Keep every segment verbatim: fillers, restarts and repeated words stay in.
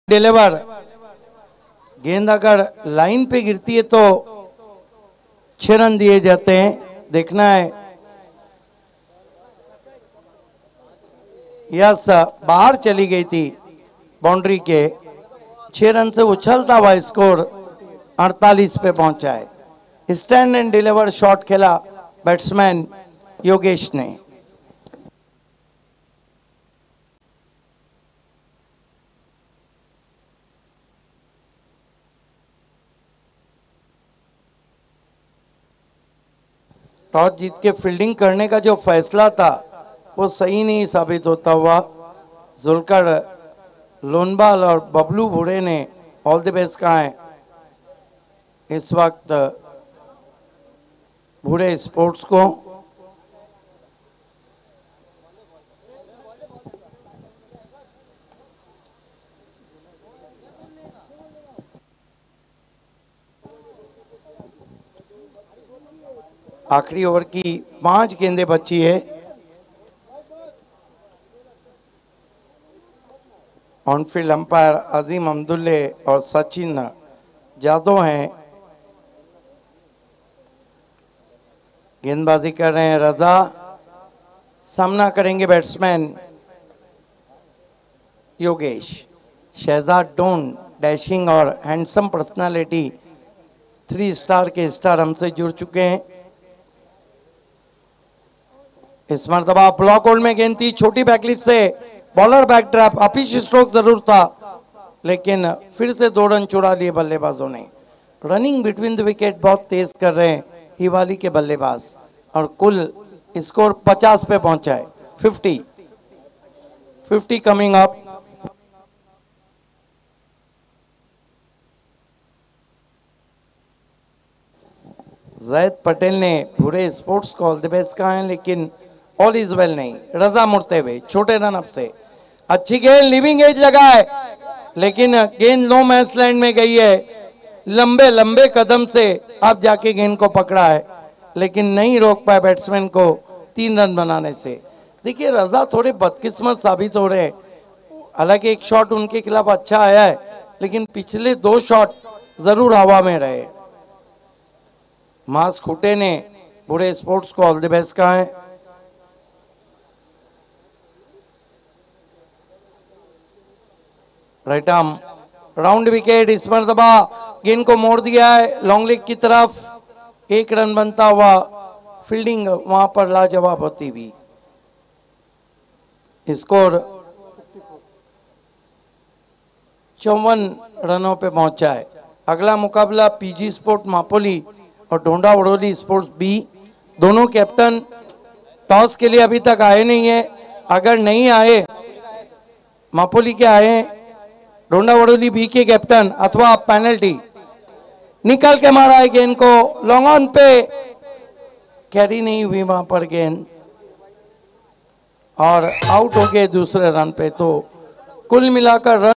Deliver गेंद अगर line पे गिरती है तो छह रन दिए जाते हैं। देखना है। यस, बाहर चली गई थी बाउंड्री के। छह रन से उछलता हुआ स्कोर अड़तालीस पे पहुंचा है। स्टैंड एंड डिलीवर शॉट खेला बैट्समैन योगेश ने। टॉस जीत के फील्डिंग करने का जो फैसला था वो सही नहीं साबित होता हुआ जुल्कर लोनबाल और बबलू भूरे ने ऑल द बेस्ट कहा है। इस वक्त भूरे स्पोर्ट्स को आखिरी ओवर की पांच गेंदें बची है। ऑनफील्ड अंपायर अजीम अब्दुल्ले और सचिन जादव हैं। गेंदबाजी कर रहे हैं रजा। सामना करेंगे batsman Yogesh. Shahzad don dashing और हैंडसम पर्सनालिटी, थ्री स्टार के स्टार हमसे जुड़ चुके हैं। इस मरतबा ब्लॉक होल्ड में गेंद थी, छोटी बैकलिफ से bowler back drop, uppish stroke जरूर था लेकिन फिर से दो रन चुरा लिए बल्लेबाजों ने। रनिंग बिटवीन द विकेट बहुत तेज कर रहे हैं हिवाली के बल्लेबाज और कुल स्कोर पचास पे पहुंचा है। Fifty fifty coming up. Zaid Patel ने पूरे स्पोर्ट्स को ऑल द बेस्ट कहा है लेकिन ऑल इज वेल नहीं। रजा मुड़ते हुए छोटे रन अप से अच्छी गेंद, लिविंग एज लगा है लेकिन गेंद नो मैच लैंड में गई है। लंबे लंबे कदम से अब जाके गेंद को पकड़ा है लेकिन नहीं रोक पाए बैट्समैन को तीन रन बनाने से। देखिए रजा थोड़े बदकिस्मत साबित हो रहे हैं। हालांकि एक शॉट उनके खिलाफ अच्छा आया है लेकिन पिछले दो शॉट जरूर हवा में रहे। मास खुटे ने पूरे स्पोर्ट्स को ऑल द बेस्ट कहा है। Right arm round wicket. इस मरतबा गेंद को मोड़ दिया है लॉन्ग लेग की तरफ। एक रन बनता हुआ फील्डिंग वहां पर लाजवाब होती हुई। स्कोर चौवन रनों पे पहुंचा है। अगला मुकाबला पीजी स्पोर्ट मापोली और ढोंडा वड़ोली स्पोर्ट्स बी। दोनों कैप्टन टॉस के लिए अभी तक आए नहीं है। अगर नहीं आए, मापोली के आए, ढोंडा वड़ोली बी के कैप्टन अथवा पेनल्टी। निकल के मारा है गेंद को लॉन्ग ऑन पे, कैरी नहीं हुई वहां पर गेंद और आउट हो गए दूसरे रन पे। तो कुल मिलाकर रन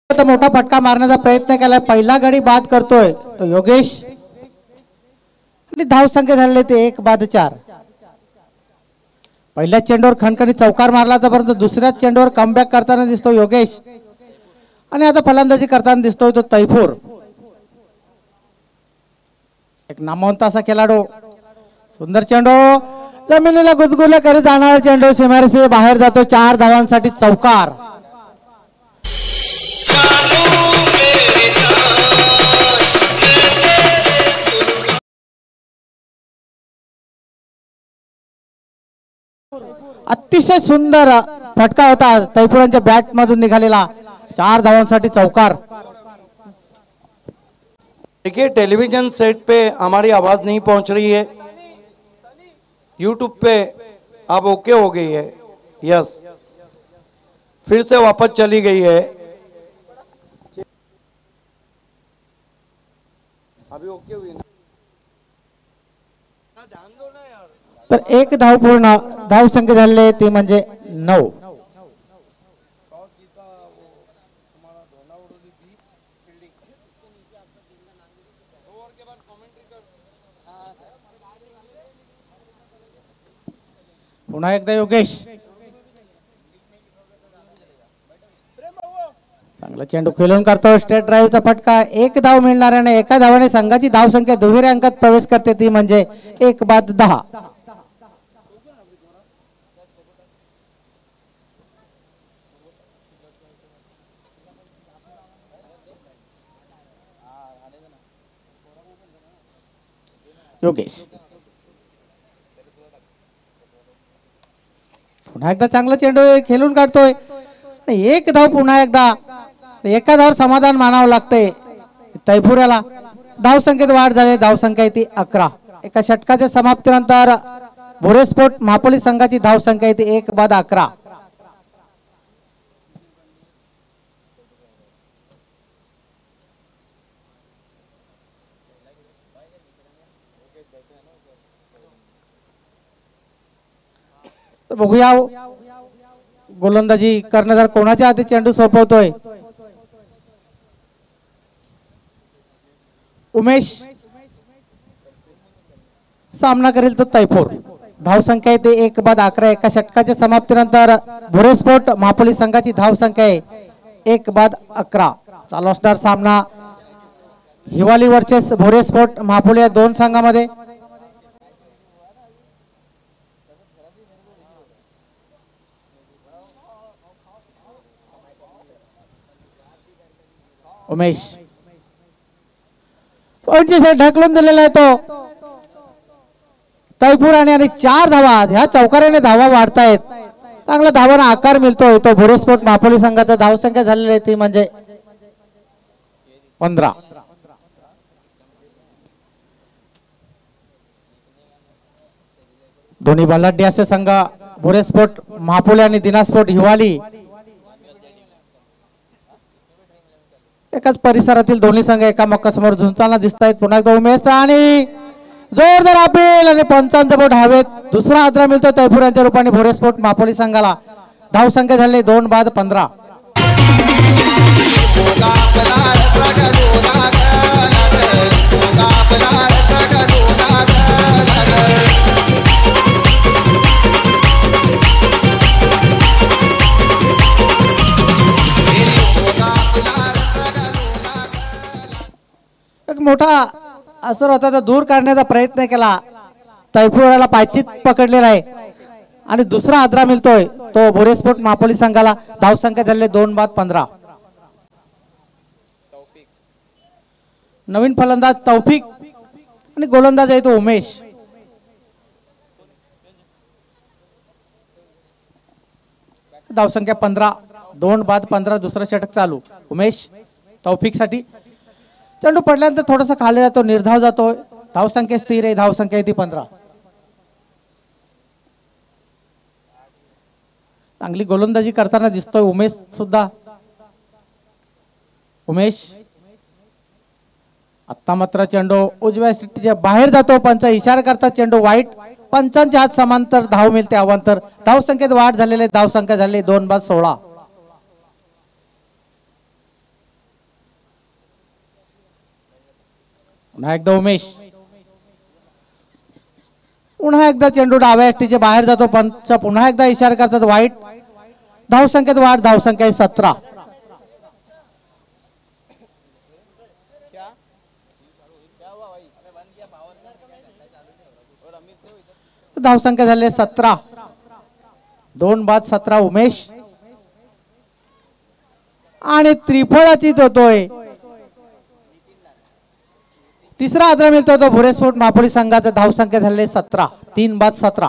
मोठा फटका मारण्याचा प्रयत्न केलाय, पहिला गडी बाद करतोय तो योगेश आणि धाव संख्या झालेले ते एक बाद चार. पहिल्या चेंडूवर खणखणी चौकार मारला तर परंतु दुसऱ्याच चेंडूवर कमबॅक करताना दिसतो योगेश आणि आता फलंदाजी करताना दिसतोय तो तैफूर. एक नामवंत असा खेळाडू. सुंदर चेंडू जमिनीला गुदगुले करीत जाणारा चेंडू सीमारेषे बाहेर जातो. चार धावांसाठी चौकार. अतिशय सुंदर फटका होता तैफुरांच्या बॅट मधून निघालेला. चार धावांसाठी चौकार. देखिए टेलीविजन सेट पे हमारी आवाज नहीं पहुंच रही है, यूट्यूब पे अब ओके हो गई है. यस, फिर से वापस चली गई है. अभी ओके हुई ना? ध्यान दो ना यार. तर एक धाव पूर्ण. धाव संख्या झालेली ती म्हणजे नऊ. पुन्हा एकदा योगेश. चांगला चेंडू खेळून करतो. स्ट्रेट ड्राईव्हचा फटका. एक धाव मिळणार आणि एका धावाने संघाची धाव संख्या दुहेरी अंकात प्रवेश करते ती म्हणजे एक बाद दहा. योगेश पुन्हा एकदा चांगला चेंडू खेळून काढतोय. एक धाव पुन्हा एकदा. एका धावावर समाधान मानावं लागतंय तैफुराला. धाव संख्येत वाढ झाली. धाव संख्या ती अकरा. एका षटकाच्या समाप्तीनंतर भोरेस्पोर्ट महापोली संघाची धाव संख्या ती एक बाद अकरा. बघूया गोलंदाजी कर्णधार कोणाच्या हाती चेंडू सोपवतोय. उमेश सामना करेल तो तैफूर. धाव संख्या आहे ते एक बाद अकरा. एका षटकाच्या समाप्तीनंतर भोरेस्पोर्ट महापोली संघाची धाव संख्या आहे एक बाद अकरा. चालू असणार सामना हिवाली वर्सेस भोरेस्पोर्ट महापोली या दोन संघामध्ये. उमेश ढकलून दिलेला आहे तो तैफूर आणि चार धावा. ह्या चौकाराने धावा वाढतायत. चांगला धावांना आकार मिळतोय. तो भोरेस्पोर्ट महापोली संघाचा धाव संख्या झालेली आहे ती म्हणजे पंधरा. दोन्ही बलाढ्य असे संघ भोरेस्पोर्ट महापोली आणि दिनास्पोर्ट हिवाली एकाच परिसरातील दोन्ही संघ एकामेकांसमोर झुंजताना दिसत आहेत. पुन्हा एकदा उमेश आणि जोरदार अपील आणि पंचांचा बोट हवेत. दुसरा आदरा मिळतो तैफुरांच्या रूपाने भोरेस्पोर्ट महापोली संघाला. धाव संख्या झाली दोन बाद पंधरा. एक मोठा असर होता तो दूर करण्याचा प्रयत्न केला. तैफुराला पायचीत पकडलेला आहे आणि दुसरा आदरा मिळतोय तो भोरेस्पोर्ट महापोली संघाला. धाव संख्या झाले दोन बाद पंधरा. नवीन फलंदाज तौफिक आणि गोलंदाज आहे तो उमेश. धाव संख्या पंधरा. दोन बाद पंधरा. दुसरा षटक चालू. उमेश तौफिक साठी. चेंडू पडल्यानंतर थोडासा खाली जातो. निर्धाव जातो. धाव संख्या स्थिर आहे. धाव संख्या ती पंधरा. चांगली गोलंदाजी करताना दिसतोय उमेश सुद्धा. उमेश आता मात्र चेंडू उजव्या सिटीच्या बाहेर जातो. पंच इशारा करतात चेंडू वाईट. पंचांच्या हात समांतर धाव मिळते अवांतर. धाव संख्येत वाढ झालेली. धाव संख्या झाली दोन बाद सोळा. पुन्हा एकदा उमेश, पुन्हा एकदा चेंडू डाव्या एसटीच्या बाहेर जातो. पंच पुन्हा एकदा इशारा करतात वाईट. धावसंख्येत वाढ, धावसंख्या सतरा. धावसंख्या झाले सतरा. दोन बाद सतरा उमेश आणि त्रिफळाची होतोय. तिसरा आदर मिळतो तो भुरे स्पोर्ट मापोली संघाचा. धावसंख्या झाले सतरा. तीन बाद सतरा.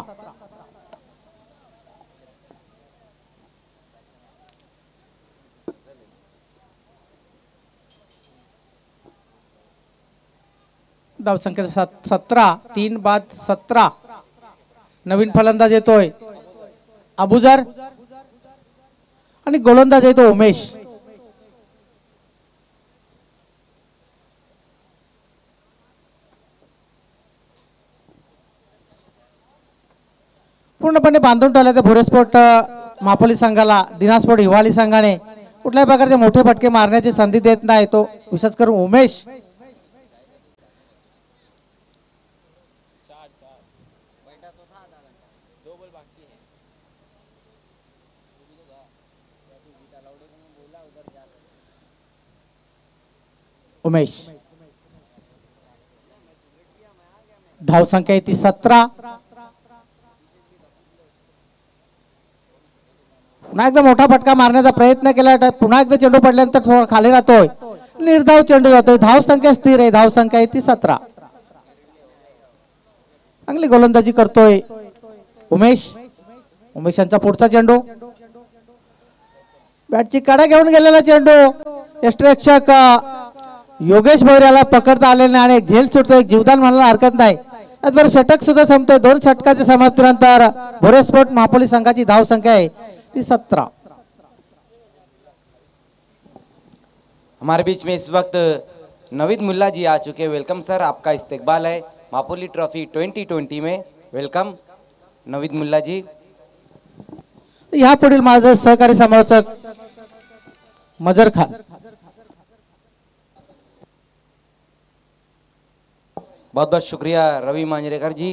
धावसंख्या सतरा. तीन बाद सतरा. नवीन फलंदाज येतोय अबुजर आणि गोलंदाज येतो उमेश. पूर्णपणे बांधून ठेवले ते भुरे स्पोर्ट मापोली संघाला. दिना स्पोर्ट हिवाळी संघाने कुठल्याही प्रकारचे मोठे फटके मारण्याची संधी देत नाही. तो विशेष करून उमेश उमेश धावसंख्या येते सतरा. पुन्हा एकदा मोठा फटका मारण्याचा प्रयत्न केला. पुन्हा एकदा चेंडू पडल्यानंतर थोडा खाली राहतोय. निर्धाव चेंडू जातोय. धावसंख्या स्थिर आहे. धावसंख्या येते सतरा. चांगली गोलंदाजी करतोय उमेश. उमेश यांचा पुढचा चेंडू. बॅटची कडा घेऊन गेलेला चेंडू यष्टिरक्षक योगेश भोयर याला पकडता आले नाही आणि एक झेल सुटतो. एक जीवदान म्हणायला हरकत नाही. त्याचबरोबर षटक सुद्धा संपतोय. दोन षटकाच्या समाप्तीनंतर भोरे स्पोर्ट महापोली संघाची धाव संख्या आहे ती सत्रह. हमारे बीच में इस वक्त नवीद मुल्ला जी आ चुके हैं. वेलकम सर, आपका इस्तकबाल है मापोली ट्रॉफी ट्वेंटी ट्वेंटी में. वेलकम नवीद मुल्ला जी. या पुढील माझे सहकारी समालोचक मजर खान. बहुत बहुत शुक्रिया रवि मांजरेकर जी.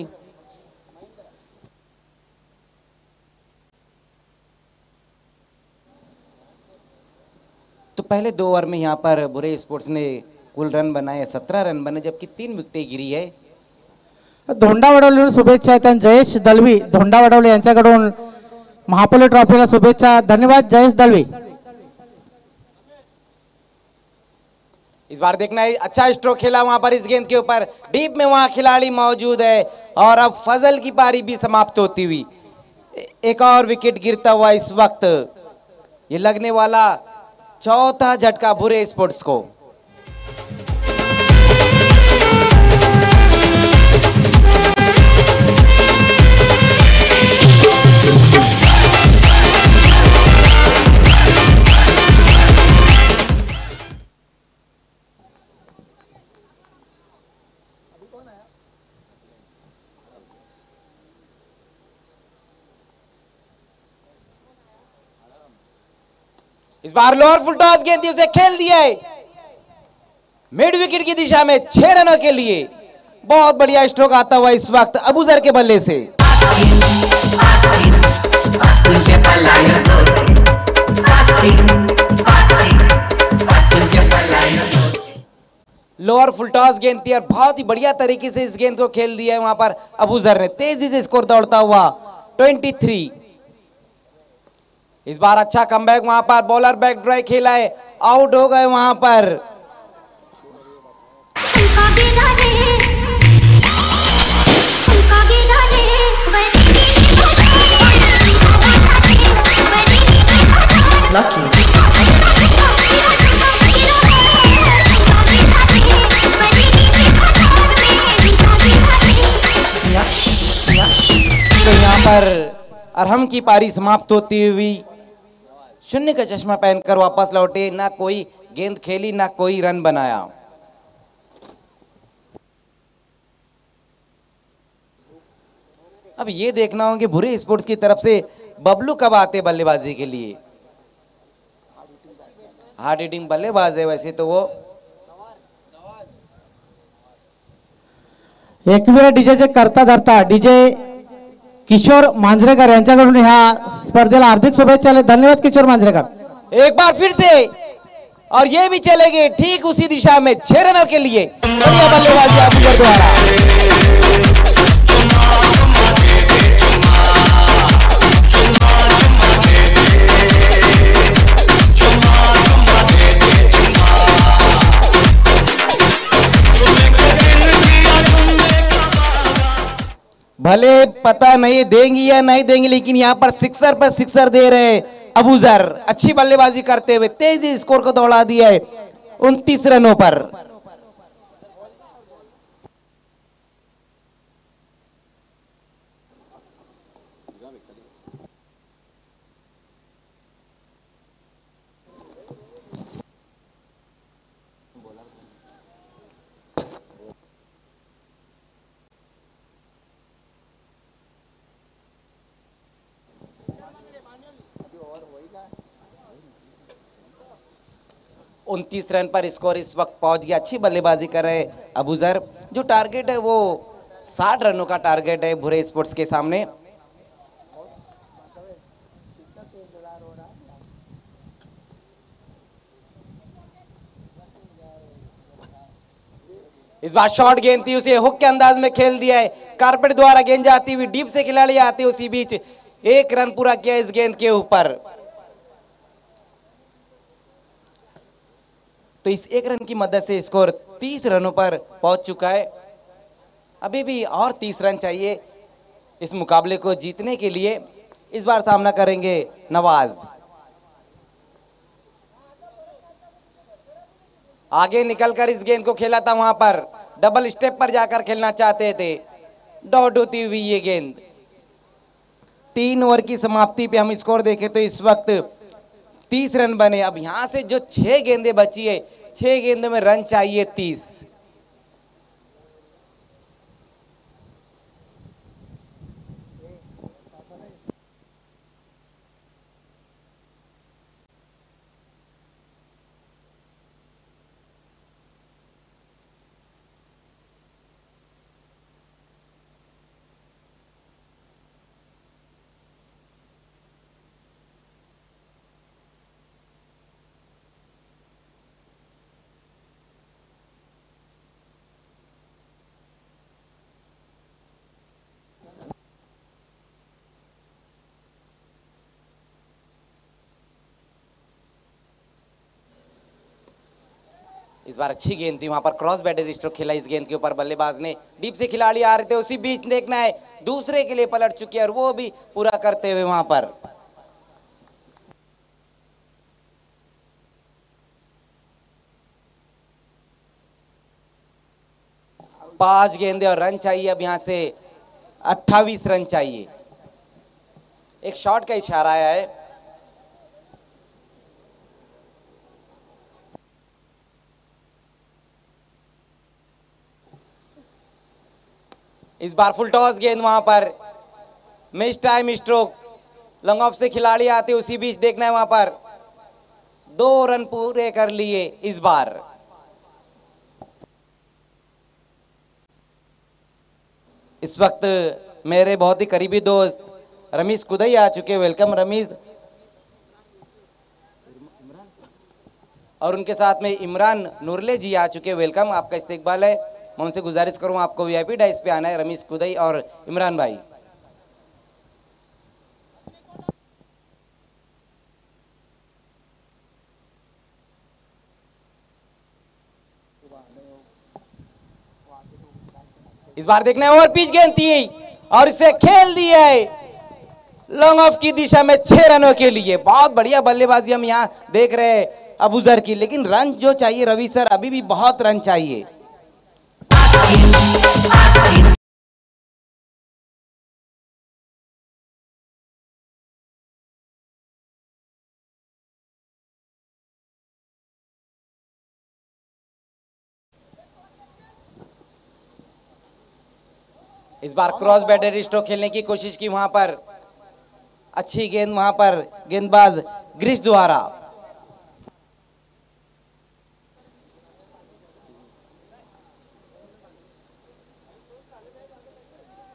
तो पहले दो ओवर में यहाँ पर बुरे स्पोर्ट्स ने कुल रन बनाए सत्रह रन बने, जबकि तीन विकेटें गिरी है. धोंडा वडवली शुभेच्छा आहेत. जयेश दलवी धोंडा वडवली यांच्याकडून महापोली ट्रॉफीला शुभेच्छा. धन्यवाद जयेश दलवी. इस बार देखना है, अच्छा स्ट्रोक खेला वहां पर इस गेंद के ऊपर. डीप में वहां खिलाड़ी मौजूद है और अब फजल की पारी भी समाप्त होती हुई. एक और विकेट गिरता हुआ इस वक्त. ये लगने वाला चौथा झटका बुरे स्पोर्ट्स को. इस बार लोअर फुल टॉस गेंद थी, उसे खेल दिया है मिड विकेट की दिशा में छह रनों के लिए. बहुत बढ़िया स्ट्रोक आता हुआ इस वक्त अबूजर के बल्ले से. लोअर फुल टॉस गेंद थी और बहुत ही बढ़िया तरीके से इस गेंद को खेल दिया है वहां पर अबूजर ने. तेजी से स्कोर दौड़ता हुआ तेईस. इस बार अच्छा कमबैक वहां पर बॉलर बैक ड्राइव खेला है, आउट हो गए वहां पर. तो यहाँ पर अरहम की पारी समाप्त होती हुई शून्य का चश्मा पहनकर वापस लौटे. ना कोई गेंद खेली, ना कोई रन बनाया. अब ये देखना होगा कि बुरे स्पोर्ट्स की तरफ से बबलू कब आते बल्लेबाजी के लिए. हार्ड हिटिंग बल्लेबाज है वैसे तो वो. एकविरा डीजेचे करता धरता डीजे किशोर मांजरेकर यांच्याकडून ह्या स्पर्धेला हार्दिक शुभेच्छा. धन्यवाद किशोर मांजरेकर. एक बार फिर से और ये भी चलेंगे ठीक उसी दिशा में छह रनों के लिए. बढ़िया बल्लेबाजी अबूजर द्वारा. भले पता नहीं देंगी या नहीं देंगी, लेकिन यहाँ पर सिक्सर पर सिक्सर दे रहे अबूजर. अच्छी बल्लेबाजी करते हुए तेजी स्कोर को दौड़ा दिया है उनतीस रनों पर. उनतीस रन पर स्कोर इस वक्त पहुंच गया. अच्छी बल्लेबाजी कर रहे अबूजर. जो टारगेट है वो साठ रनों का टारगेट है भुरे स्पोर्ट्स के सामने. इस बार शॉर्ट गेंद थी, उसे हुक के अंदाज में खेल दिया है. कारपेट द्वारा गेंद जाती हुई डीप से खिलाड़ी आते उसी बीच एक रन पूरा किया इस गेंद के ऊपर. तो इस एक रन की मदद से स्कोर तीस रनों पर पहुंच चुका है. अभी भी और तीस रन चाहिए इस मुकाबले को जीतने के लिए. इस बार सामना करेंगे नवाज. आगे निकलकर इस गेंद को खेला था, वहां पर डबल स्टेप पर जाकर खेलना चाहते थे. डॉट होती हुई ये गेंद. तीन ओवर की समाप्ति पे हम स्कोर देखें तो इस वक्त तीस रन बने. अब यहां से जो छह गेंदें बची है, छह गेंदों में रन चाहिए तीस. इस बार अच्छी गेंद थी, वहां पर क्रॉस बैटर स्ट्रोक खेला इस गेंद के ऊपर बल्लेबाज ने. डीप से खिलाड़ी आ रहे थे, उसी बीच देखना है दूसरे के लिए पलट चुके और वो भी पूरा करते हुए वहां पर. पांच गेंदे और रन चाहिए. अब यहां से अट्ठाईस रन चाहिए. एक शॉट का इशारा आया है. इस बार फुल टॉस गेंद, वहां पर mistime stroke. Long off से खिलाड़ी आते उसी बीच देखना है वहां पर दो रन पूरे कर लिए इस बार. इस वक्त मेरे बहुत ही करीबी दोस्त रमीज कुदई आ चुके. वेलकम रमीज. और उनके साथ में इमरान नूरले जी आ चुके. वेलकम, आपका इस्तकबाल है. मैं उनसे गुजारिश करूँ आपको वीआईपी डाइस पे आना है. रमीज कुदई और इमरान भाई. इस बार देखना है ओवर पिच गेंद थी और इसे खेल दिया है लॉन्ग ऑफ की दिशा में छह रनों के लिए. बहुत बढ़िया बल्लेबाजी हम यहाँ देख रहे हैं अबूजर की. लेकिन रन जो चाहिए रवि सर, अभी भी बहुत रन चाहिए. इस बार क्रॉस बैटर स्ट्रोक खेलने की कोशिश की वहां पर. अच्छी गेंद वहां पर गेंदबाज ग्रीस द्वारा.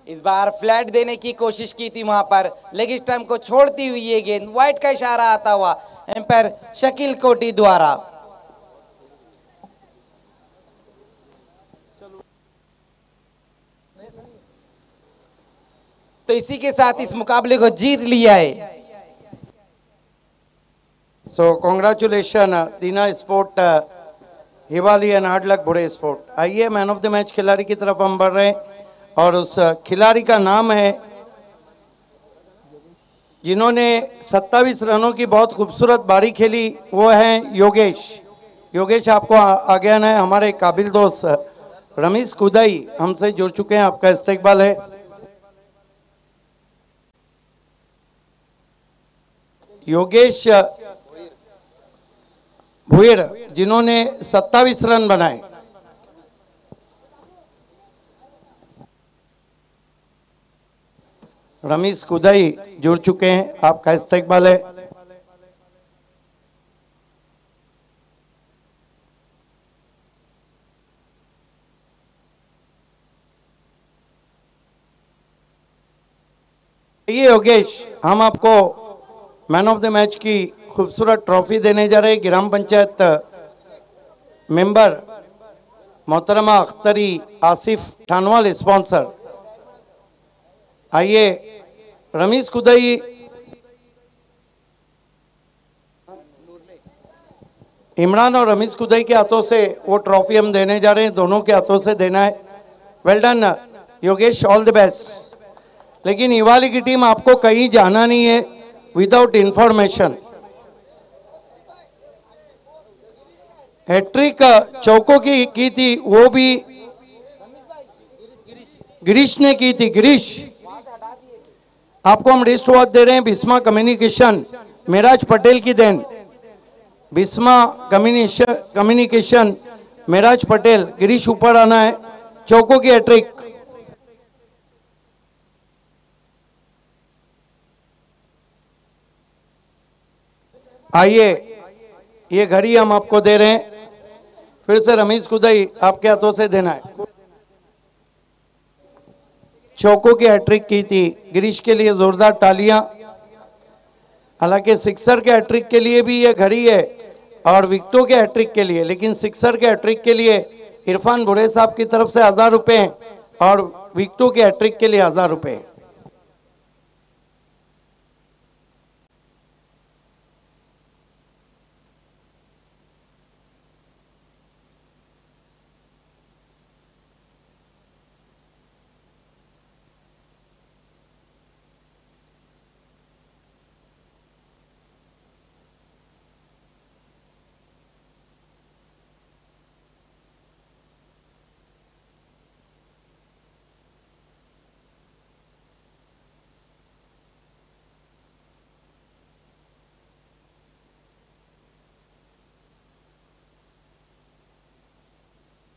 इस बार फ्लैट देने की कोशिश की थी वहां पर, लेग स्टंप को छोड़ती हुई ये गेंद, वाइट का इशारा आता हुआ एम्पायर शकील कोटी द्वारा। तो इसी के साथ इस मुकाबले को जीत लिया है। So congratulation Dina sport Hivali and hard luck Budhe sport. आइए मैन ऑफ द मैच खिलाड़ी की तरफ हम बढ़ रहे हैं और उस खिलाड़ी का नाम है जिन्होंने सत्ताईस रनों की बहुत खूबसूरत बारी खेली, वो हैं योगेश। योगेश आपको आगे आना है। हमारे काबिल दोस्त रमेश कुदाई हमसे जुड़ चुके हैं, आपका इस्तकबाल है। योगेश भुईर जिन्होंने सत्ताईस रन बनाए। रमेश कुदाई जुड़ चुके हैं, आपका इस्तकबाल है। ये योगेश, हम आपको मैन ऑफ द मैच की खूबसूरत ट्रॉफी देने जा रहे हैं। ग्राम पंचायत मेंबर मोहतरमा अख्तरी आसिफ ठानवाल स्पॉन्सर। आइए रमेश कुदाई, इमरान और रमेश कुदाई के हाथों से वो ट्रॉफी हम देने जा रहे हैं, दोनों के हाथों से देना है। Well done Yogesh, all the best. लेकिन हिवाली की टीम, आपको कहीं जाना नहीं है विदाउट इंफॉर्मेशन। हैट्रिक चौकों की की थी, वो भी गिरीश ने की थी। गिरीश, आपको हम रिस्ट वॉच दे रहे हैं बिस्मा कम्युनिकेशन, मेराज पटेल की देन। बिस्मा कम्युनिकेशन कम्युनिकेशन मेराज पटेल, गिरीश ऊपर आना है। चौकों की हैट्रिक। आइए ये घड़ी हम आपको दे रहे हैं। फिर से रमेश कुदाई, आपके हाथों से देना है। चौकों की हैट्रिक की थी, गिरीश के लिए जोरदार तालियां। हालांकि सिक्सर के हैट्रिक के लिए भी ये घड़ी है और विकेटों के हैट्रिक के लिए, लेकिन सिक्सर के हैट्रिक के लिए इरफान बुढ़े साहब की तरफ से हजार रुपए और विकेटों के हैट्रिक के लिए हजार रुपए।